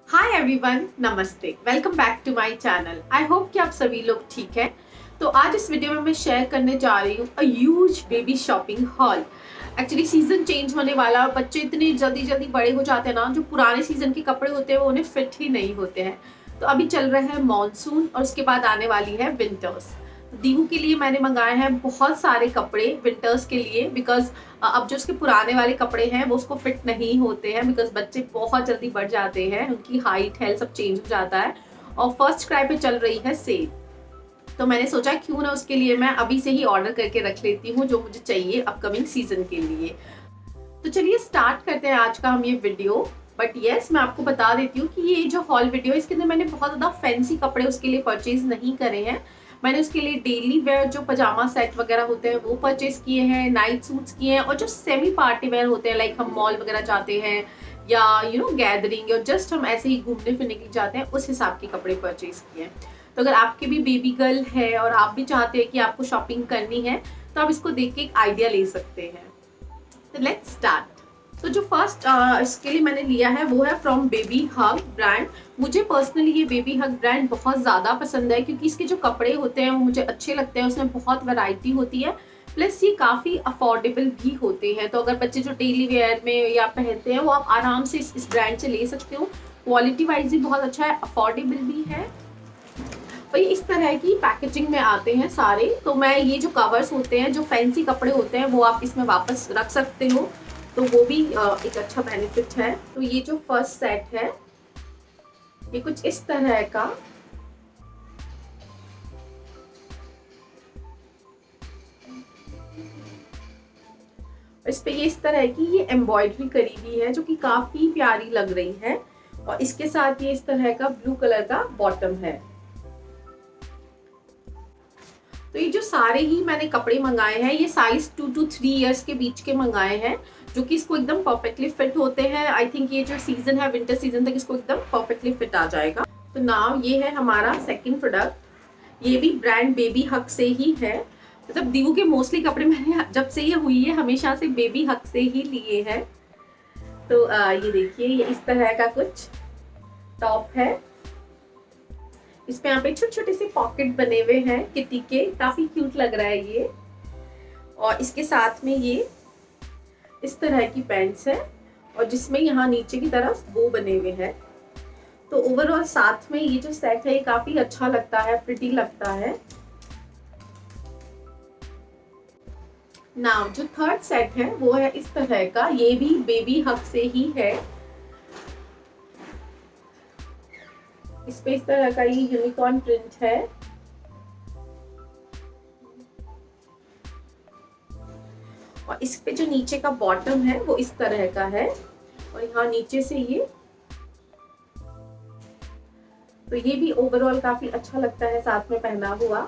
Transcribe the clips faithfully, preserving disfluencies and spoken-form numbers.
हाय everyone, नमस्ते। Welcome back to my channel. I hope कि आप सभी लोग ठीक हैं। तो आज इस वीडियो में मैं शेयर करने जा रही हूँ a huge baby shopping haul. Actually season change होने वाला और बच्चे इतने जल्दी जल्दी बड़े हो जाते हैं ना, जो पुराने सीजन के कपड़े होते हैं वो उन्हें फिट ही नहीं होते हैं। तो अभी चल रहा है मॉनसून और उसके बाद आने वाली है विंटर्स। दीहू के लिए मैंने मंगाए हैं बहुत सारे कपड़े विंटर्स के लिए, बिकॉज अब जो उसके पुराने वाले कपड़े हैं वो उसको फिट नहीं होते हैं, बिकॉज बच्चे बहुत जल्दी बढ़ जाते हैं, उनकी हाइट हेल्थ सब चेंज हो जाता है। और फर्स्ट क्राई पे चल रही है सेल, तो मैंने सोचा क्यों ना उसके लिए मैं अभी से ही ऑर्डर करके रख लेती हूँ जो मुझे चाहिए अपकमिंग सीजन के लिए। तो चलिए स्टार्ट करते हैं आज का हम ये वीडियो। बट येस, मैं आपको बता देती हूँ कि ये जो हॉल वीडियो है इसके अंदर मैंने बहुत ज़्यादा फैंसी कपड़े उसके लिए परचेज नहीं करे हैं। मैंने उसके लिए डेली वेयर जो पजामा सेट वगैरह होते हैं वो परचेज किए हैं, नाइट सूट्स किए हैं, और जो सेमी पार्टी वेयर होते हैं लाइक हम मॉल वगैरह जाते हैं या यू नो गैदरिंग या जस्ट हम ऐसे ही घूमने फिरने के लिए जाते हैं उस हिसाब के कपड़े परचेज किए हैं। तो अगर आपके भी बेबी गर्ल है और आप भी चाहते हैं कि आपको शॉपिंग करनी है तो आप इसको देख के एक आइडिया ले सकते हैं। तो लेट्स स्टार्ट। तो जो फर्स्ट uh, इसके लिए मैंने लिया है वो है फ्रॉम बेबी हग ब्रांड। मुझे पर्सनली ये बेबी हग ब्रांड बहुत ज़्यादा पसंद है क्योंकि इसके जो कपड़े होते हैं वो मुझे अच्छे लगते हैं, उसमें बहुत वैरायटी होती है, प्लस ये काफ़ी अफोर्डेबल भी होते हैं। तो अगर बच्चे जो डेली वेयर में या पहनते हैं वो आप आराम से इस, इस ब्रांड से ले सकते हो। क्वालिटी वाइज भी बहुत अच्छा है, अफोर्डेबल भी है। और ये इस तरह की पैकेजिंग में आते हैं सारे। तो मैं ये जो कवर्स होते हैं, जो फैंसी कपड़े होते हैं वो आप इसमें वापस रख सकते हो, तो वो भी एक अच्छा बेनिफिट है। तो ये जो फर्स्ट सेट है ये कुछ इस तरह का, इस पे ये इस तरह की ये एम्ब्रॉयडरी करी हुई है जो कि काफी प्यारी लग रही है। और इसके साथ ये इस तरह का ब्लू कलर का बॉटम है। तो ये जो सारे ही मैंने कपड़े मंगाए हैं ये size two to three years के बीच के मंगाए हैं, जो कि इसको एकदम परफेक्टली फिट होते हैं। आई थिंक ये जो सीजन है विंटर सीजन तक इसको एकदम परफेक्टली फिट आ जाएगा। तो नाउ ये है हमारा सेकंड प्रोडक्ट। ये भी ब्रांड बेबी हग से ही है। मतलब दीवू के मोस्टली कपड़े मैंने जब से ये हुई है हमेशा से बेबी हग से ही लिए हैं। तो आ, ये देखिए ये इस तरह का कुछ टॉप है। इस पे यहाँ पे छोटे छोटे से पॉकेट बने हुए हैं किटी के, काफी क्यूट लग रहा है ये। और इसके साथ में ये इस तरह की पैंट्स है और जिसमें यहाँ नीचे की तरफ वो बने हुए हैं। तो ओवरऑल साथ में ये जो सेट है ये काफी अच्छा लगता है, प्रिटी लगता है। नाउ जो थर्ड सेट है वो है इस तरह का, ये भी बेबी हग से ही है। इस पे इस तरह का ये यूनिकॉर्न प्रिंट है। और इस पे जो नीचे का बॉटम है वो इस तरह का है और यहाँ नीचे से ये, तो ये भी ओवरऑल काफी अच्छा लगता है साथ में पहना हुआ।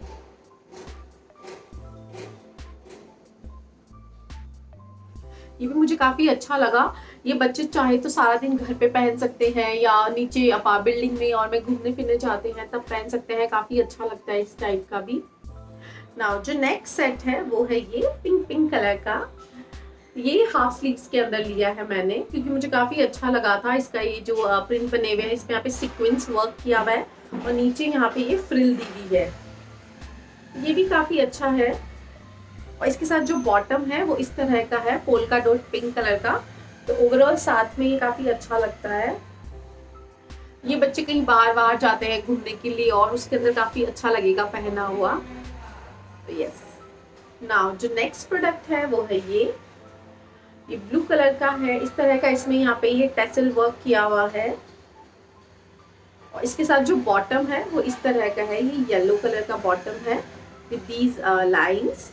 ये भी मुझे काफी अच्छा लगा। ये बच्चे चाहे तो सारा दिन घर पे पहन सकते हैं या नीचे अपा बिल्डिंग में और में घूमने फिरने जाते हैं तब पहन सकते हैं, काफी अच्छा लगता है इस टाइप का भी। नाउ जो नेक्स्ट सेट है वो है ये पिंक पिंक कलर का। ये हाफ स्लीव्स के अंदर लिया है मैंने क्योंकि मुझे काफी अच्छा लगा था। इसका ये जो प्रिंट बने हुए हैं इसमें यहाँ पे सीक्वेंस वर्क किया हुआ है और नीचे यहाँ पे ये फ्रिल दी हुई है, ये भी काफी अच्छा है। और इसके साथ जो बॉटम है वो इस तरह का है, पोल्का डॉट पिंक कलर का। तो ओवरऑल साथ में ये काफी अच्छा लगता है। ये बच्चे कहीं बाहर बाहर जाते हैं घूमने के लिए और उसके अंदर काफी अच्छा लगेगा पहना हुआ। तो यस, नाउ जो नेक्स्ट प्रोडक्ट है वो है ये ये ब्लू कलर का है इस तरह का। इसमें यहाँ पे ये टेसल वर्क किया हुआ है और इसके साथ जो बॉटम है वो इस तरह का है, ये येलो कलर का बॉटम है विद दीज लाइंस।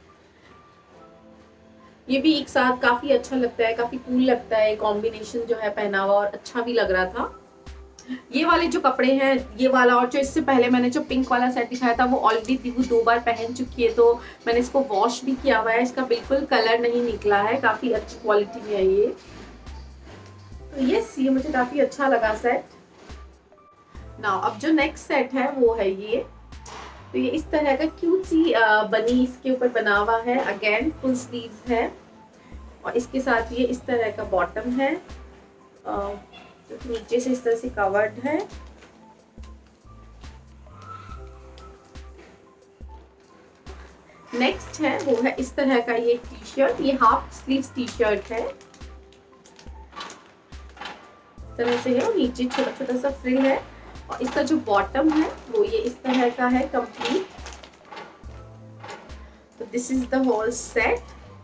ये भी एक साथ काफी अच्छा लगता है, काफी कूल लगता है, कॉम्बिनेशन जो है पहना हुआ और अच्छा भी लग रहा था। ये वाले जो कपड़े हैं, ये वाला और जो इससे पहले मैंने जो पिंक वाला सेट दिखाया था वो ऑलरेडी दीवू दो बार पहन चुकी है, तो मैंने इसको वॉश भी किया हुआ है। इसका बिल्कुल कलर नहीं निकला है, काफी अच्छी क्वालिटी में है ये। तो यस, ये मुझे काफी अच्छा लगा सेट। नाउ अब जो नेक्स्ट सेट है वो है ये। तो ये इस तरह का क्यूट सी बनी इसके ऊपर बना हुआ है, अगेन फुल स्लीव्स है और इसके साथ ये इस तरह का बॉटम है। तो नीचे से इस तरह से कवर्ड है। नेक्स्ट है वो है इस तरह का ये टी शर्ट, ये हाफ स्लीव्स टी शर्ट है, इस तरह से है और नीचे छोटा छोटा सा फ्रिल है। और इसका जो बॉटम है वो ये इस तरह का है कंप्लीट। तो this is the whole set.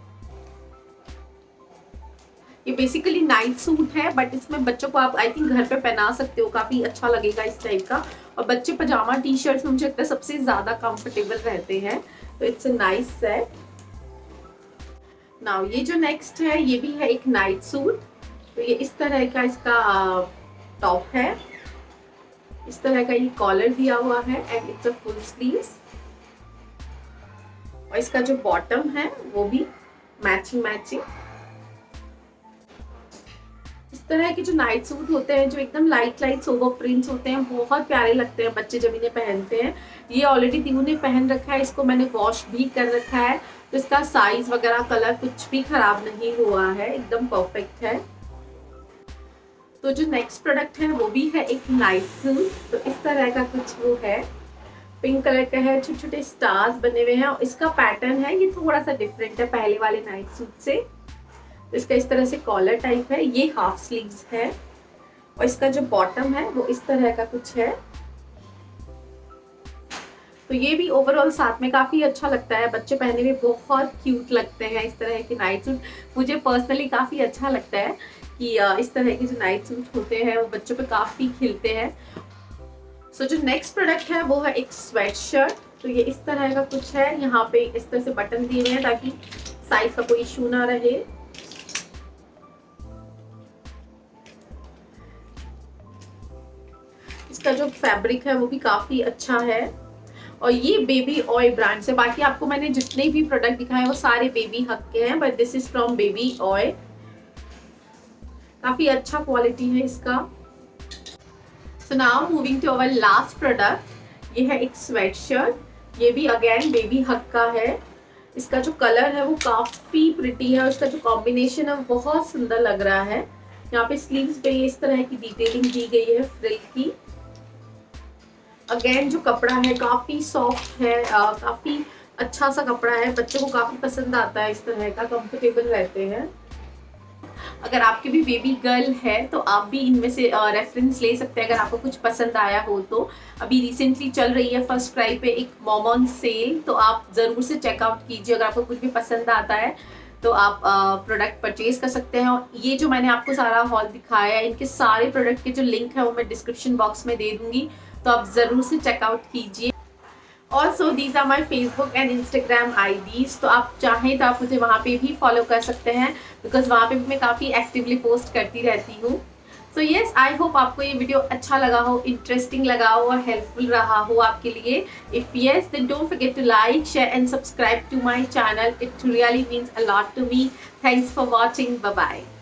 ये बेसिकली नाइट सूट है, बट इसमें बच्चों को आप आई थिंक घर पे पहना सकते हो, काफी अच्छा लगेगा इस टाइप का। और बच्चे पजामा टी शर्ट्स में मुझे लगता है सबसे ज्यादा कंफर्टेबल रहते हैं। तो it's a nice set. Now ये जो नेक्स्ट है ये भी है एक नाइट सूट। तो ये इस तरह का इसका टॉप है, इस तरह का ये कॉलर दिया हुआ है and it's a full sleeves. और इसका जो बॉटम है वो भी मैचिंग मैचिंग। इस तरह के जो नाइट सूट होते हैं जो एकदम लाइट लाइट सोबर प्रिंट्स होते हैं, बहुत प्यारे लगते हैं बच्चे जब इन्हें पहनते हैं। ये ऑलरेडी तीनों ने पहन रखा है, इसको मैंने वॉश भी कर रखा है, तो इसका साइज वगैरह कलर कुछ भी खराब नहीं हुआ है, एकदम परफेक्ट है। तो जो नेक्स्ट प्रोडक्ट है वो भी है एक नाइट सूट। तो इस तरह का कुछ वो है, पिंक कलर का है, छोटे छोटे स्टार्स बने हुए हैं और इसका पैटर्न है ये थोड़ा सा डिफरेंट है पहले वाले नाइट सूट से। तो इसका इस तरह से कॉलर टाइप है, ये हाफ स्लीव्स है और इसका जो बॉटम है वो इस तरह का कुछ है। तो ये भी ओवरऑल साथ में काफी अच्छा लगता है, बच्चे पहने में बहुत क्यूट लगते हैं इस तरह के नाइट सूट। मुझे पर्सनली काफी अच्छा लगता है कि इस तरह के जो नाइट सूट होते हैं वो बच्चों पे काफी खिलते हैं। सो so, जो नेक्स्ट प्रोडक्ट है वो है एक स्वेट शर्ट। तो ये इस तरह का कुछ है, यहाँ पे इस तरह से बटन दिए हुए हैं ताकि साइज का कोई इशू ना रहे। इसका जो फैब्रिक है वो भी काफी अच्छा है और ये बेबी ऑय ब्रांड से। बाकी आपको मैंने जितने भी प्रोडक्ट दिखाए वो सारे बेबी हक के हैं, but this is from baby oye. काफी अच्छा क्वालिटी है इसका। So now moving to our last product, ये है एक स्वेट शर्ट। ये भी अगेन बेबी हक का है। इसका जो कलर है वो काफी प्रिटी है और इसका जो कॉम्बिनेशन है वो बहुत सुंदर लग रहा है। यहाँ पे स्लीव्स पे इस तरह की डिटेलिंग दी गई है फ्रिल की। अगेन जो कपड़ा है काफी सॉफ्ट है, आ, काफी अच्छा सा कपड़ा है, बच्चों को काफी पसंद आता है, इस तरह का कंफर्टेबल रहते हैं। अगर आपके भी बेबी गर्ल है तो आप भी इनमें से रेफरेंस ले सकते हैं अगर आपको कुछ पसंद आया हो तो। अभी रिसेंटली चल रही है फर्स्ट क्राई पे एक मॉम ऑन सेल, तो आप जरूर से चेकआउट कीजिए। अगर आपको कुछ भी पसंद आता है तो आप प्रोडक्ट परचेज कर सकते हैं। और ये जो मैंने आपको सारा हॉल दिखाया है, इनके सारे प्रोडक्ट के जो लिंक है वो मैं डिस्क्रिप्शन बॉक्स में दे दूंगी, तो आप जरूर से चेकआउट कीजिए। Also these are my Facebook and Instagram IDs, तो आप चाहें तो आप मुझे वहाँ पे भी फॉलो कर सकते हैं, बिकॉज वहाँ पे भी मैं काफ़ी एक्टिवली पोस्ट करती रहती हूँ। सो येस, आई होप आपको ये वीडियो अच्छा लगा हो, इंटरेस्टिंग लगा हो और हेल्पफुल रहा हो आपके लिए। If yes, then don't forget to like, share and subscribe to my channel. It really means a lot to me. Thanks for watching. Bye bye.